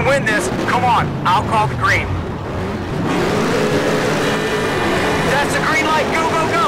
win this. Come on, I'll call the green. That's the green light. Go, go, go.